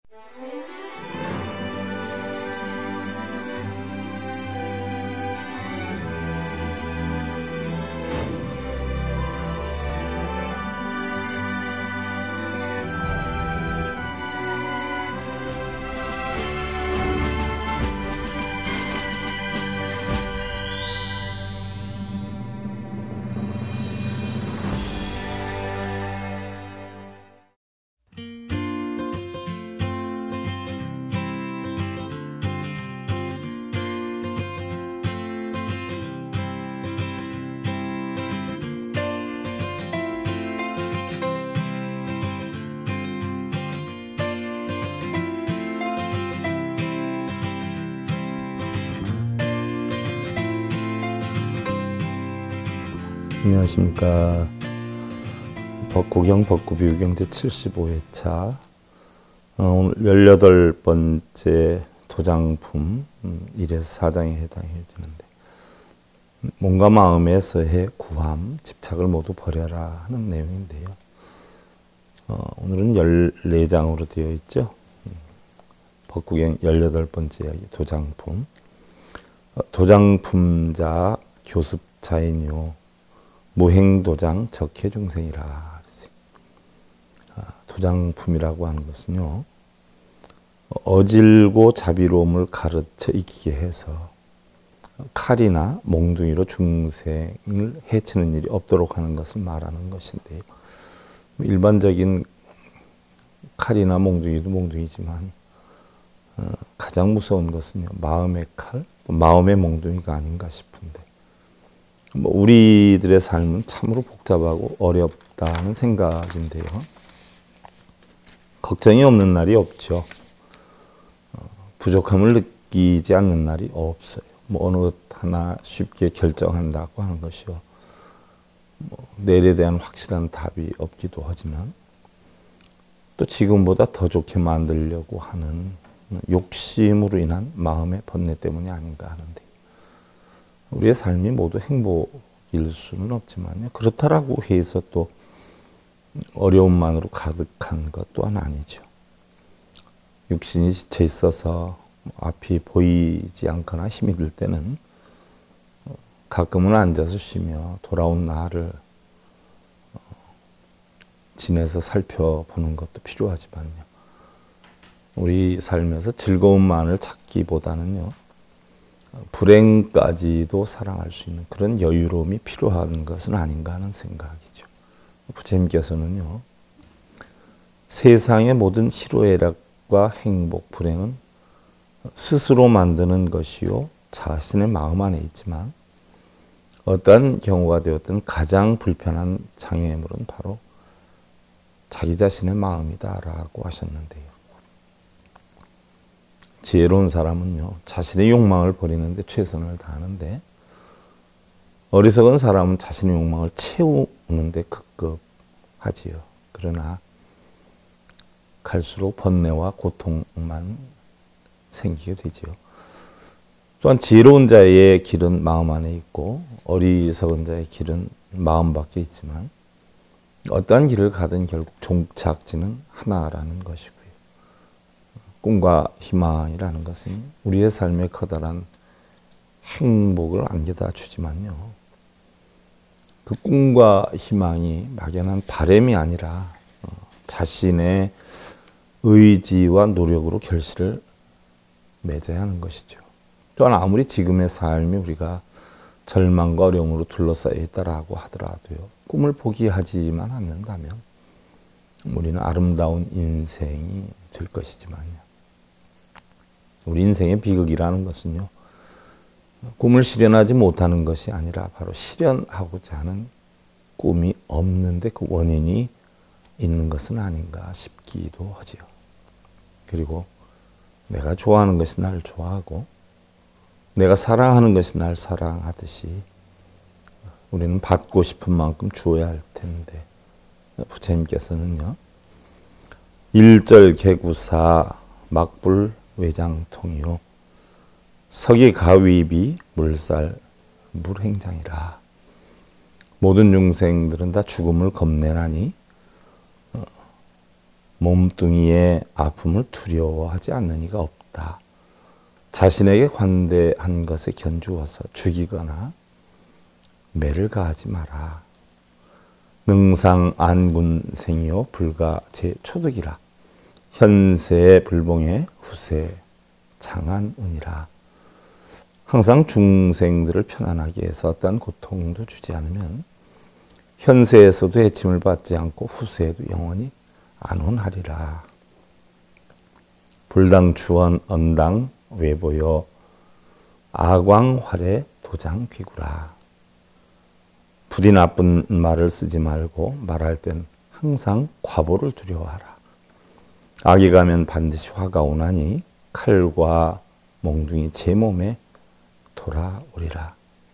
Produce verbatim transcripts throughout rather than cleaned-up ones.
안녕하십니까. 벚구경 벚구비유경 제칠십오 회차 어, 오늘 열여덟 번째 도장품 음, 일에서 사 장에 해당해 주는데, 몸과 마음에서의 구함, 집착을 모두 버려라 하는 내용인데요. 어, 오늘은 열네 장으로 되어 있죠. 음, 벚구경 열여덟 번째 이야기 도장품. 어, 도장품자 교습자인요 무행도장 적해중생이라. 도장품이라고 하는 것은요, 어질고 자비로움을 가르쳐 익히게 해서 칼이나 몽둥이로 중생을 해치는 일이 없도록 하는 것을 말하는 것인데요. 일반적인 칼이나 몽둥이도 몽둥이지만 어, 가장 무서운 것은요, 마음의 칼, 마음의 몽둥이가 아닌가 싶은데, 뭐 우리들의 삶은 참으로 복잡하고 어렵다는 생각인데요. 걱정이 없는 날이 없죠. 어, 부족함을 느끼지 않는 날이 없어요. 뭐 어느 것 하나 쉽게 결정한다고 하는 것이요, 뭐 내일에 대한 확실한 답이 없기도 하지만, 또 지금보다 더 좋게 만들려고 하는 욕심으로 인한 마음의 번뇌 때문이 아닌가 하는데, 우리의 삶이 모두 행복일 수는 없지만요, 그렇다라고 해서 또 어려움만으로 가득한 것 또한 아니죠. 육신이 지쳐 있어서 앞이 보이지 않거나 힘이 들 때는 가끔은 앉아서 쉬며 돌아온 나를 지내서 살펴보는 것도 필요하지만요, 우리 삶에서 즐거움만을 찾기보다는요, 불행까지도 사랑할 수 있는 그런 여유로움이 필요한 것은 아닌가 하는 생각이죠. 부처님께서는요, 세상의 모든 희로애락과 행복, 불행은 스스로 만드는 것이요 자신의 마음 안에 있지만, 어떠한 경우가 되었든 가장 불편한 장애물은 바로 자기 자신의 마음이다라고 하셨는데요. 지혜로운 사람은요, 자신의 욕망을 버리는데 최선을 다하는데, 어리석은 사람은 자신의 욕망을 채우는데 급급하지요. 그러나 갈수록 번뇌와 고통만 생기게 되지요. 또한 지혜로운 자의 길은 마음 안에 있고, 어리석은 자의 길은 마음 밖에 있지만, 어떠한 길을 가든 결국 종착지는 하나라는 것이고, 꿈과 희망이라는 것은 우리의 삶에 커다란 행복을 안겨다 주지만요, 그 꿈과 희망이 막연한 바람이 아니라 자신의 의지와 노력으로 결실을 맺어야 하는 것이죠. 또한 아무리 지금의 삶이 우리가 절망과 어려움으로 둘러싸여 있다라고 하더라도요, 꿈을 포기하지만 않는다면 우리는 아름다운 인생이 될 것이지만요, 우리 인생의 비극이라는 것은요, 꿈을 실현하지 못하는 것이 아니라 바로 실현하고자 하는 꿈이 없는데 그 원인이 있는 것은 아닌가 싶기도 하지요. 그리고 내가 좋아하는 것이 나를 좋아하고, 내가 사랑하는 것이 나를 사랑하듯이 우리는 받고 싶은 만큼 주어야 할 텐데, 부처님께서는요, 일절 개구사 막불 외장통이요 석이 가위비 물살 물행장이라. 모든 중생들은 다 죽음을 겁내나니 몸뚱이의 아픔을 두려워하지 않는 이가 없다. 자신에게 관대한 것에 견주어서 죽이거나 매를 가하지 마라. 능상 안군생이요 불가 제초득이라. 현세의 불봉에 후세 장안은이라. 항상 중생들을 편안하게 해서 어떠한 고통도 주지 않으면 현세에서도 해침을 받지 않고 후세에도 영원히 안온하리라. 불당추원 언당 외보여 아광활의 도장귀구라. 부디 나쁜 말을 쓰지 말고 말할 땐 항상 과보를 두려워하라. 악이 가면 반드시 화가 오나니 칼과 몽둥이 제 몸에 돌아오리라.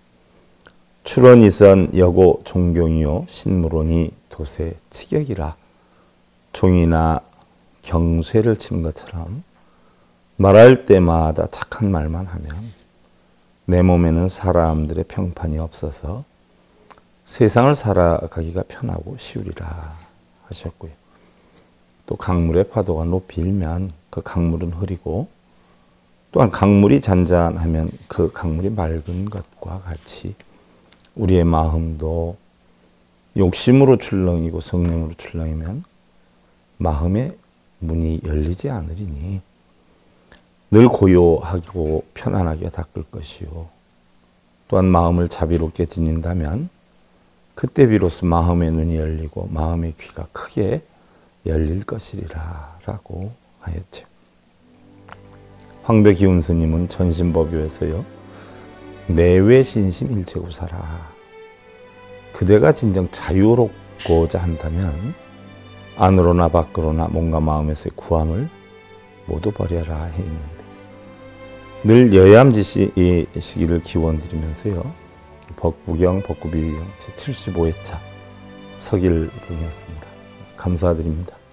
출원이선 여고 종경이요 신무론이 도세 치격이라. 종이나 경쇠를 치는 것처럼 말할 때마다 착한 말만 하면 내 몸에는 사람들의 평판이 없어서 세상을 살아가기가 편하고 쉬우리라 하셨고요. 또 강물의 파도가 높이 일면 그 강물은 흐리고 또한 강물이 잔잔하면 그 강물이 맑은 것과 같이 우리의 마음도 욕심으로 출렁이고 성령으로 출렁이면 마음의 문이 열리지 않으리니 늘 고요하고 편안하게 닦을 것이요. 또한 마음을 자비롭게 지닌다면 그때 비로소 마음의 눈이 열리고 마음의 귀가 크게 열릴 것이리라 라고 하였죠. 황배기운 스님은 전신법요에서요. 내외 신심 일체구사라. 그대가 진정 자유롭고자 한다면 안으로나 밖으로나 몸과 마음에서의 구함을 모두 버려라 해 있는데 늘 여얌지시기를 기원드리면서요. 법구경, 법구비유경 제칠십오 회차 서길봉이었습니다. 감사드립니다.